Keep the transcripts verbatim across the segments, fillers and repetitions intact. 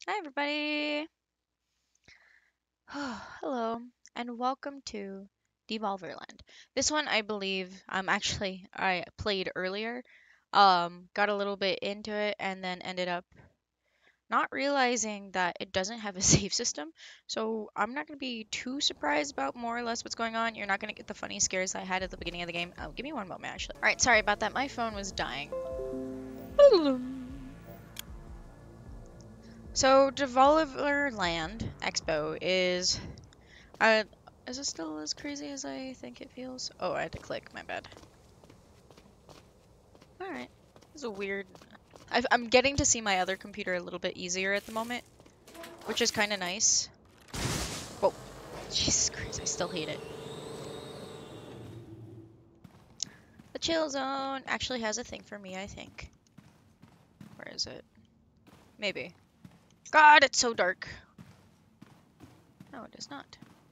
Hi, everybody. Hello, and welcome to Devolverland. This one, I believe, um, actually, I played earlier. Um, got a little bit into it, and then ended up not realizing that it doesn't have a save system. So I'm not gonna be too surprised about more or less what's going on. You're not gonna get the funny scares I had at the beginning of the game. Oh, give me one moment, actually. All right, sorry about that. My phone was dying. So Devolverland Expo is Uh, is it still as crazy as I think it feels? Oh, I had to click, my bad. Alright. This is a weird... I've, I'm getting to see my other computer a little bit easier at the moment, which is kind of nice. Whoa. Jesus Christ, I still hate it. The chill zone actually has a thing for me, I think. Where is it? Maybe. God, it's so dark. No, it is not.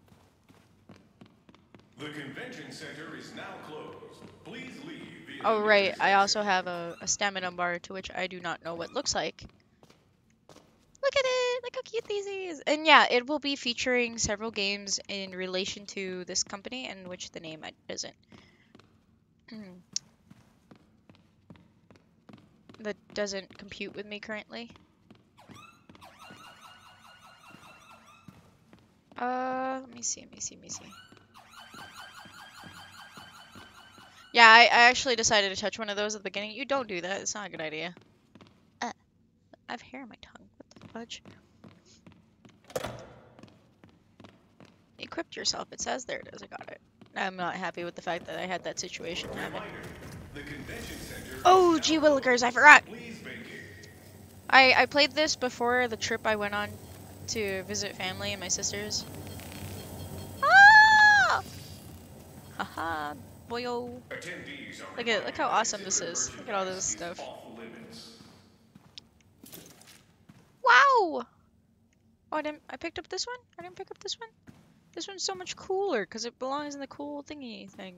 The convention center is now closed. Please leave via Oh, the right. nearest I also exit. have a, a stamina bar to which I do not know what looks like. Look at it! Look how cute this is! And yeah, it will be featuring several games in relation to this company, and which the name doesn't. that doesn't compute with me currently. Uh, let me see, let me see, let me see. Yeah, I, I actually decided to touch one of those at the beginning. You don't do that, it's not a good idea. Uh, I have hair on my tongue. What the fudge? Equipped yourself, it says. There it is, I got it. I'm not happy with the fact that I had that situation happen. The convention center Oh, is gee now willikers, I closed. forgot! Please vacate. I, I played this before the trip I went on to visit family and my sisters. Ah! Haha, boyo. Attendees are Look at look how reminded to awesome this consider is. Look at all this merchandise is stuff. off limits. Wow! Oh, I didn't. I picked up this one. I didn't pick up this one. This one's so much cooler because it belongs in the cool thingy thing.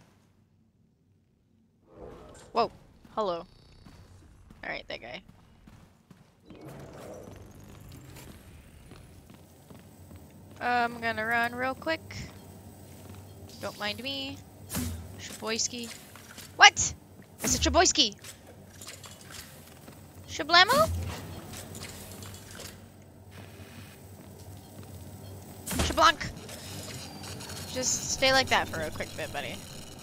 Whoa! Hello. All right, that guy. I'm gonna run real quick. Don't mind me. Shaboyski. What? I said Shaboyski. Shablamo? Shablanc. Just stay like that for a quick bit, buddy.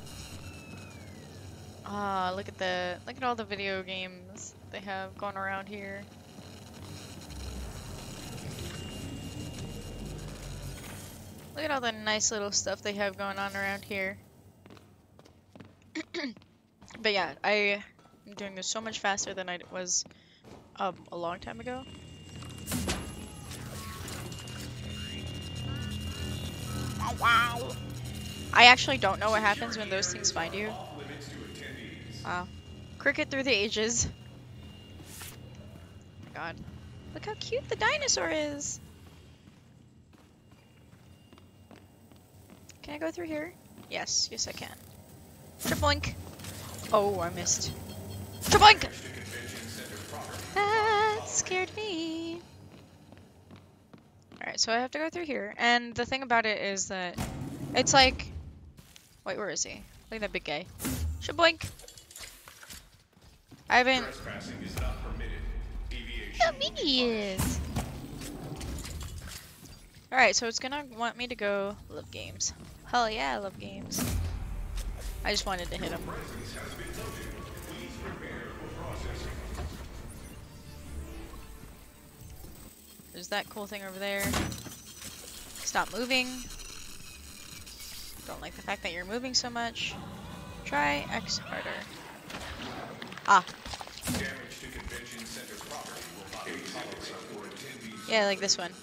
Ah, look at the look at all the video games they have going around here. Look at all the nice little stuff they have going on around here. But yeah, I am doing this so much faster than I was um, a long time ago. Wow. I actually don't know what happens when those things find you. Wow. Cricket through the ages. Oh my god. Look how cute the dinosaur is. Can I go through here? Yes, yes I can. Shaboink. Oh, I missed. Shaboink! That scared me. Alright, so I have to go through here. And the thing about it is that it's like... Wait, where is he? Look at that big guy. Shaboink! I haven't... How big he is! Alright, so it's gonna want me to go love games. Hell yeah, I love games. I just wanted to hit him. There's that cool thing over there. Stop moving. Don't like the fact that you're moving so much. Try X harder. Ah. Yeah, like this one.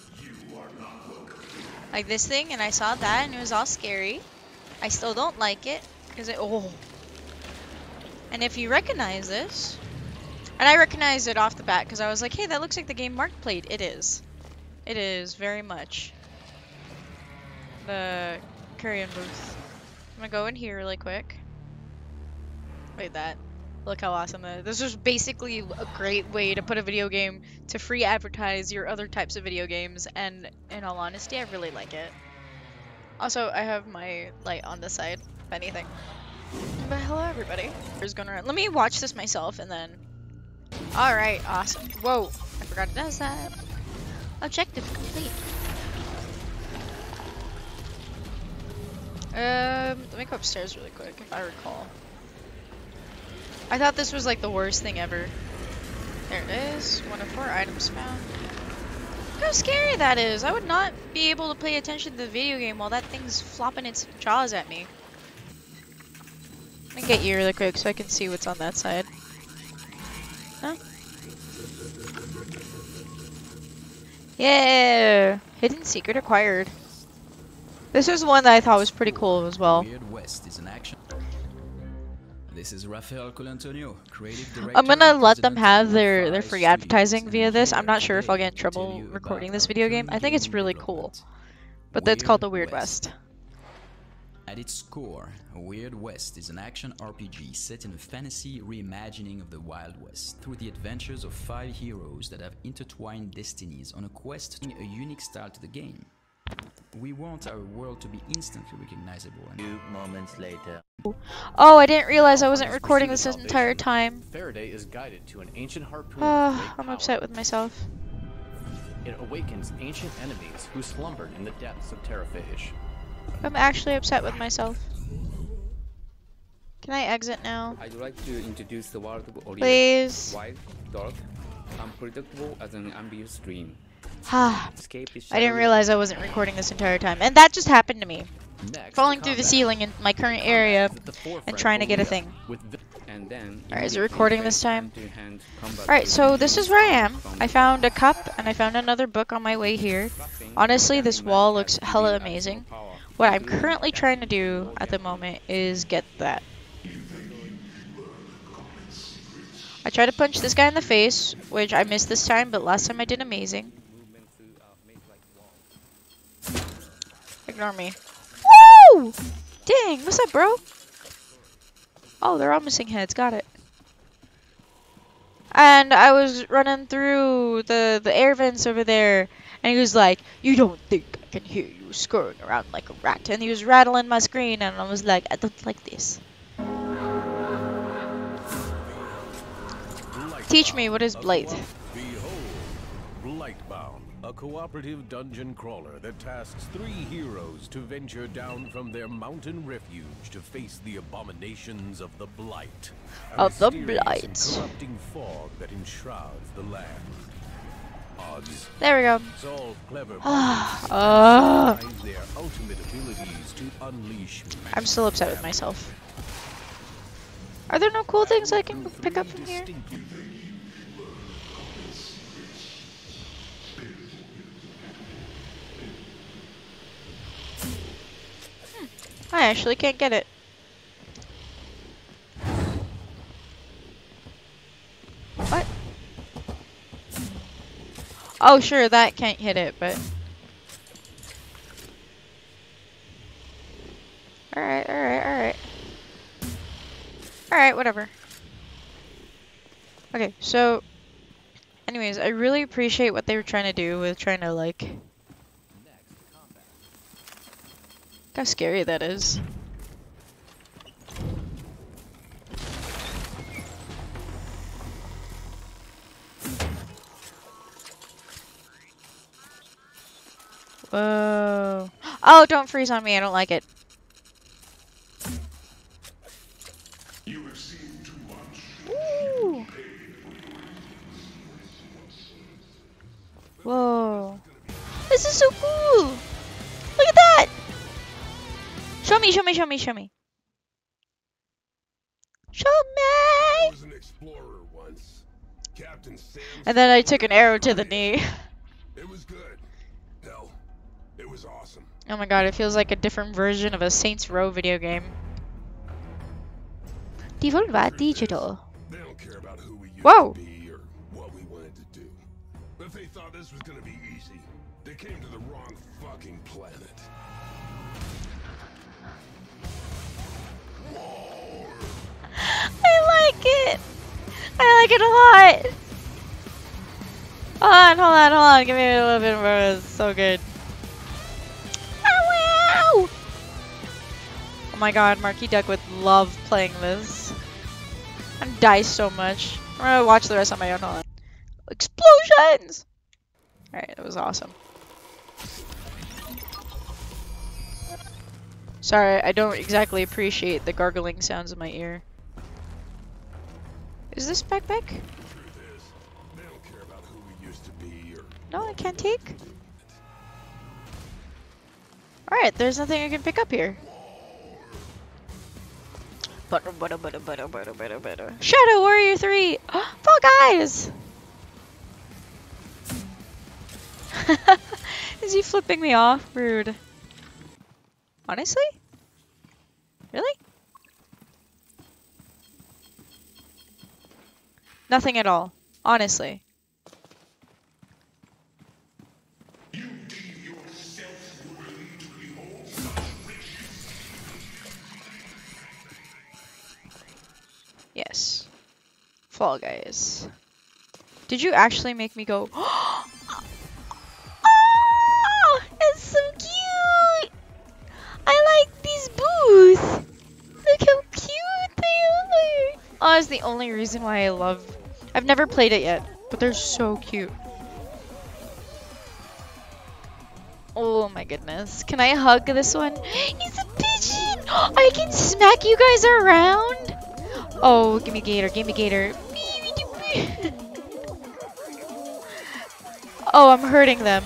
Like this thing, and I saw that, and it was all scary. I still don't like it, because it- oh. And if you recognize this, and I recognized it off the bat, because I was like, hey, that looks like the game Mark played. It is. It is, very much. The Korean booth. I'm gonna go in here really quick. Wait, that. Look how awesome that is. This is basically a great way to put a video game to free advertise your other types of video games, and in all honesty, I really like it. Also, I have my light on the side, if anything. But hello, everybody. Who's going around? Let me watch this myself, and then... Alright, awesome. Whoa, I forgot it does that. Objective complete. Um, let me go upstairs really quick, if I recall. I thought this was like the worst thing ever. There it is. One of four items found. Look how scary that is. I would not be able to pay attention to the video game while that thing's flopping its jaws at me. Let me get you really quick so I can see what's on that side. Huh? Yeah! Hidden secret acquired. This is one that I thought was pretty cool as well. Weird West is an action. This is Rafael Colantonio, creative director. I'm gonna let them have their, their free advertising via this. I'm not sure if I'll get in trouble recording this video game. I think it's really cool. But that's called The Weird West. At its core, Weird West is an action R P G set in a fantasy reimagining of the Wild West through the adventures of five heroes that have intertwined destinies on a quest to bring a unique style to the game. We want our world to be instantly recognizable. And Few moments later. Oh, I didn't realize I wasn't recording this entire time. Faraday is guided to an ancient harpoon. Oh, with great I'm power. upset with myself. It awakens ancient enemies who slumbered in the depths of Terraphage. I'm actually upset with myself. Can I exit now? I'd like to introduce the world of Ori. Please. Wild, dark, unpredictable as an ambiguous dream. Ah, Escape is I didn't shadowy. realize I wasn't recording this entire time. And that just happened to me. Next, Falling through the combat. ceiling in my current Combat area is at the forefront and trying to of get a Olivia, thing. with vi- And then Alright, is it immediately recording face this time? hand-to-hand combat Alright, with so this is where I am. from I found a cup and I found another book on my way here. crafting, Honestly, this standing wall man looks has hella real absolute amazing. power. What I'm Including currently that trying to do will at the get moment is get that. I tried to punch this guy in the face, which I missed this time, but last time I did amazing. movement through, uh, make like wall. Ignore me. Woo! Dang, what's up, bro? Oh, they're all missing heads. Got it. And I was running through the, the air vents over there, and he was like, "You don't think I can hear you scurrying around like a rat?" And he was rattling my screen, and I was like, "I don't like this." Teach me, what is Blight? Behold, Blightbound, a cooperative dungeon crawler that tasks three heroes to venture down from their mountain refuge to face the abominations of the Blight. a Of the mysterious and Blight. corrupting fog that enshrouds the land. Odds There we go. solve clever Ah, puzzles uh, and their ultimate abilities to unleash I'm still upset with myself. Are there no cool things I can pick up from here? Hmm, I actually can't get it. What? Oh, sure, that can't hit it, but... Alright, alright, alright. Alright, whatever. Okay, so... Anyways, I really appreciate what they were trying to do with trying to, like... Look how scary that is. Whoa. Oh, don't freeze on me. I don't like it. Ooh. Whoa. This is so cool. Look at that. Show me, show me, show me, show me. Show me. was an explorer once. Captain Sam. And then I took an arrow to the knee. It was good. Hell, it was awesome. Oh my god, it feels like a different version of a Saints Row video game. Devolver Digital. They don't care about who we used Whoa. to be or what we wanted to do. If they thought this was gonna be easy, they came to the wrong fucking planet. I like it. I like it a lot. Hold on, hold on, hold on. Give me a little bit more. It's so good. Oh, wow! Oh my god, Marky Duck would love playing this. And die so much. I'm gonna watch the rest on my own. Hold on. Explosions! Alright, that was awesome. Sorry, I don't exactly appreciate the gargling sounds in my ear. Is this backpack? No, I can't take? Alright, there's nothing I can pick up here. Butter, butter, butter, butter, butter, butter, butter. Shadow Warrior three! Fall Guys! Is he flipping me off? Rude. Honestly? Really? Nothing at all. Honestly. Yes. Fall Guys. Did you actually make me go? Oh, it's so cute! I like these boots! Look how cute they are! Oh, it's the only reason why I love... I've never played it yet, but they're so cute. Oh my goodness. Can I hug this one? He's a pigeon! I can smack you guys around! Oh, give me Gator, give me Gator. Oh, I'm hurting them.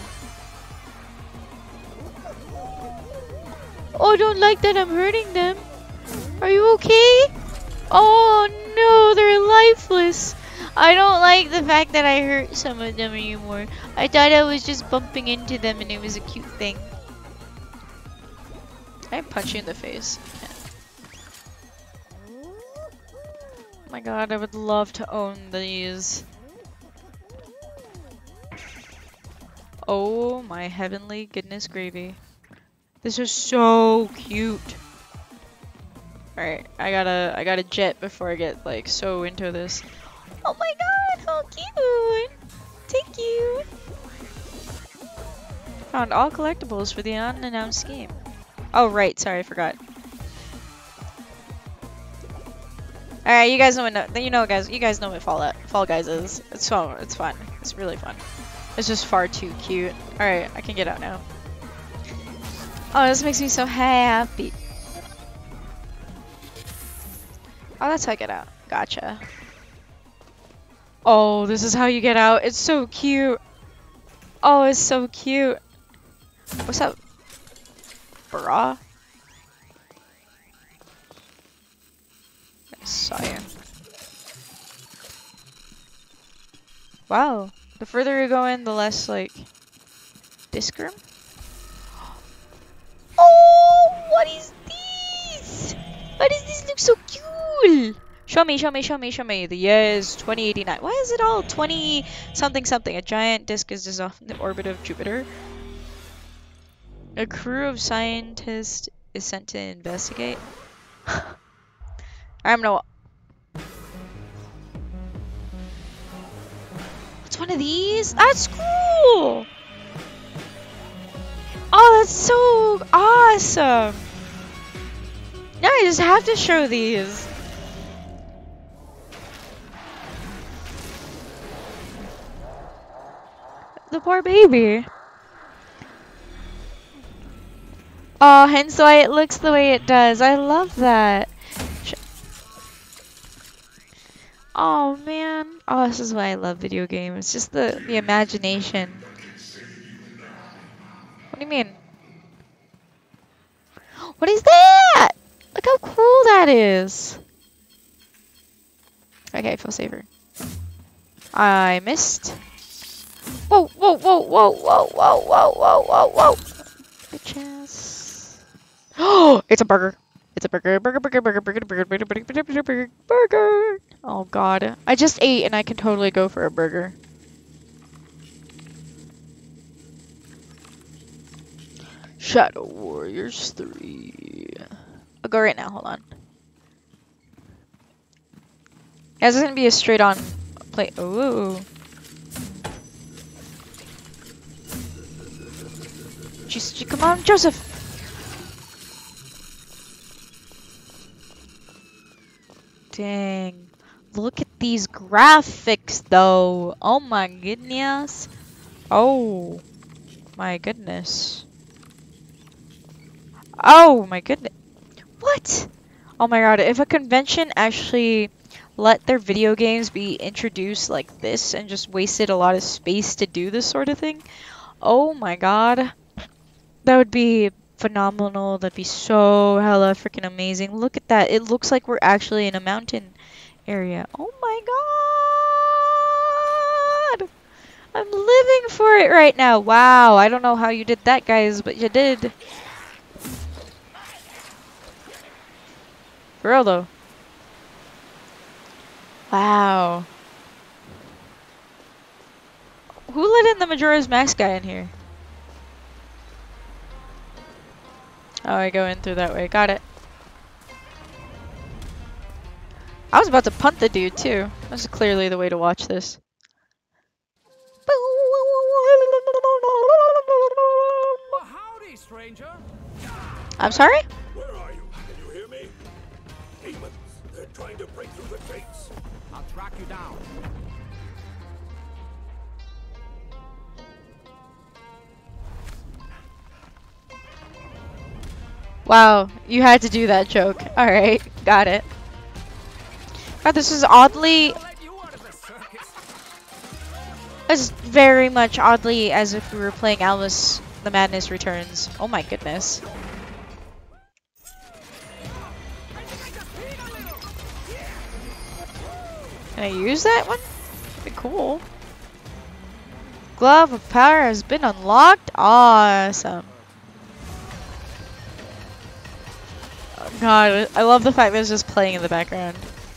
Oh, I don't like that I'm hurting them. Are you okay? Oh no, they're lifeless. I don't like the fact that I hurt some of them anymore. I thought I was just bumping into them and it was a cute thing. I punch you in the face. Oh my god, I would love to own these. Oh my heavenly goodness gravy. This is so cute. Alright, I gotta I gotta jet before I get like so into this. Oh my god, how cute! Thank you! Found all collectibles for the unannounced game. Oh right, sorry, I forgot. Alright, you guys know what you know guys you guys know what Fall Fall Guys is. It's fun, it's fun. It's really fun. It's just far too cute. Alright, I can get out now. Oh, this makes me so happy. Oh, that's how I get out. Gotcha. Oh, this is how you get out. It's so cute. Oh, it's so cute. What's up? Bra? I saw you. Wow. The further you go in, the less, like, disc room? Oh, what is this? Why does this look so cool? Show me, show me, show me, show me. The yes, twenty eighty-nine. Why is it all twenty something something? A giant disk is just off the orbit of Jupiter. A crew of scientists is sent to investigate. I'm no. What's one of these? That's cool. Oh, that's so awesome. Now I just have to show these. The poor baby. Oh, hence why it looks the way it does. I love that. Sh oh man. Oh, this is why I love video games. It's just the, the imagination. What do you mean? What is that? Look how cool that is. Okay, I feel safer. I missed. Whoa, whoa, whoa, whoa, whoa, whoa, whoa, whoa, whoa, whoa. Bitches. Oh, it's a burger. It's a burger, burger, burger, burger, burger, burger, burger, burger, burger, burger, burger, burger. Oh god. I just ate and I can totally go for a burger. Shadow Warriors three. I'll go right now, hold on. Yeah, this is gonna be a straight on play. Ooh. Just come on, Joseph. Dang. Look at these graphics though. Oh my goodness. Oh my goodness. Oh my goodness. What? Oh my god, if a convention actually let their video games be introduced like this and just wasted a lot of space to do this sort of thing, oh my god. That would be phenomenal. That'd be so hella freaking amazing. Look at that. It looks like we're actually in a mountain area. Oh my god! I'm living for it right now. Wow, I don't know how you did that, guys, but you did. For real, though. Wow. Who let in the Majora's Mask guy in here? Oh, I go in through that way. Got it. I was about to punt the dude, too. This is clearly the way to watch this. Well, howdy, stranger. I'm sorry? Where are you? Can you hear me? Demons. They're trying to break through the gates. I'll track you down. Wow, you had to do that joke. Alright, got it. God, this is oddly... Let you out of the circus. It's very much oddly as if we were playing Alice the Madness Returns. Oh my goodness. Can I use that one? Be cool. Glove of Power has been unlocked. Awesome. Oh god, I love the fact that it's just playing in the background.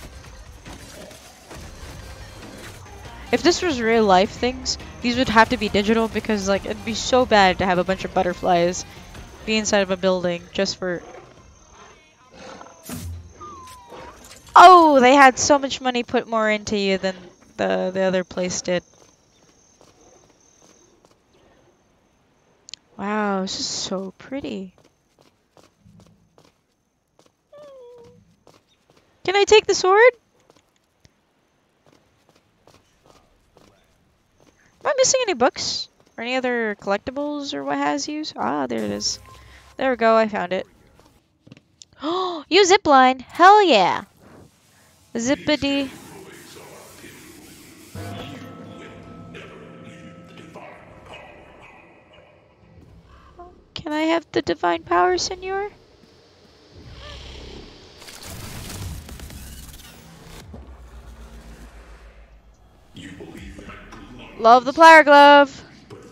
If this was real life things, these would have to be digital because like it'd be so bad to have a bunch of butterflies be inside of a building just for... Oh, they had so much money put more into you than the, the other place did. Wow, this is so pretty. Can I take the sword? Am I missing any books? Or any other collectibles or what has yous? Ah, there it is. There we go, I found it. Oh, you zipline! Hell yeah! Zippity. Can I have the divine power, senor? Love the Plier Glove.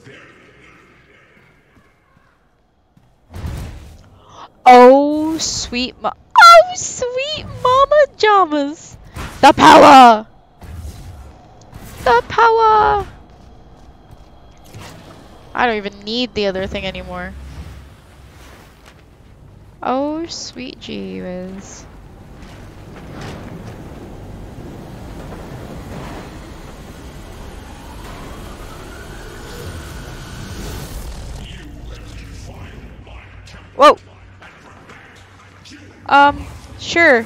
Oh, sweet ma- Oh, sweet Mama Jamas. The power! The power! I don't even need the other thing anymore. Oh, sweet Jeeves. Whoa! Um, sure.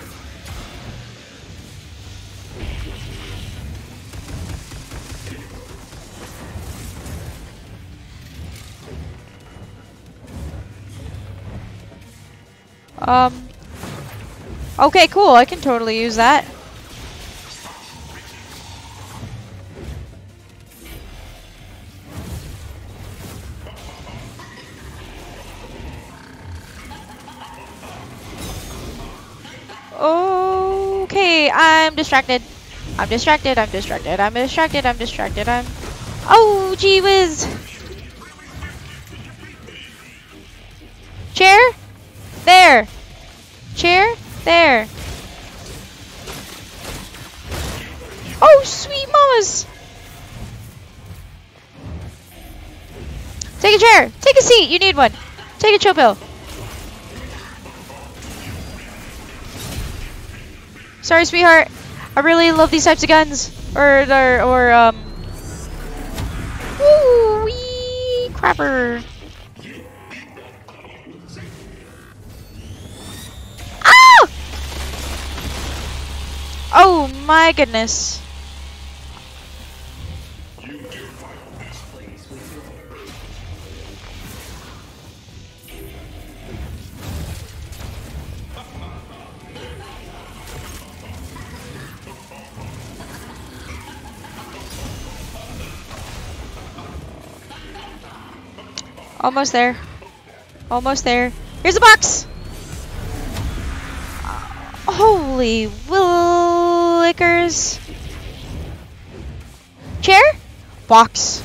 Um, okay, cool. I can totally use that. Okay, I'm distracted. I'm distracted, I'm distracted, I'm distracted, I'm distracted, I'm... Oh, gee whiz! Chair? There! Chair? There! Oh, sweet mamas! Take a chair! Take a seat! You need one! Take a chill pill! Sorry, sweetheart. I really love these types of guns. Or, or, or um... Woo wee crapper. Ah! Oh my goodness. Almost there. Almost there. Here's a box! Holy willikers. Chair? Box.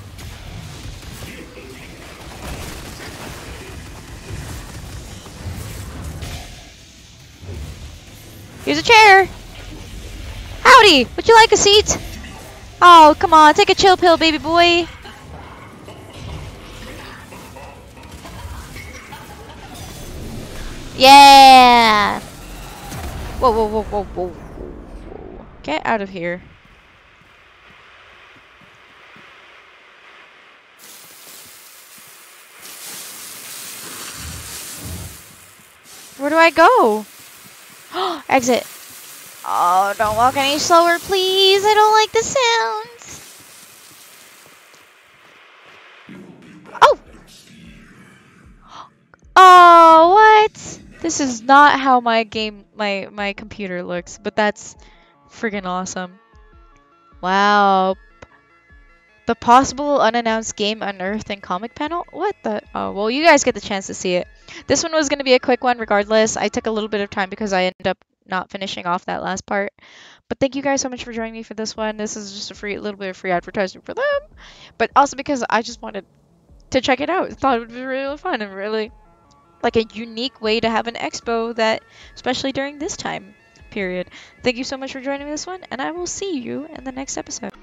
Here's a chair. Howdy! Would you like a seat? Oh, come on. Take a chill pill, baby boy. Yeah! Whoa, whoa, whoa, whoa, whoa, whoa. Get out of here. Where do I go? Exit. Oh, don't walk any slower, please. I don't like the sounds. Oh! Oh, what? This is not how my game, my, my computer looks, but that's friggin' awesome. Wow. The possible unannounced game unearthed in comic panel? What the? Oh, well, you guys get the chance to see it. This one was going to be a quick one regardless. I took a little bit of time because I ended up not finishing off that last part. But thank you guys so much for joining me for this one. This is just a free, little bit of free advertising for them. But also because I just wanted to check it out. Thought it would be really fun and really like a unique way to have an expo that, especially during this time period. Thank you so much for joining me this one, and I will see you in the next episode.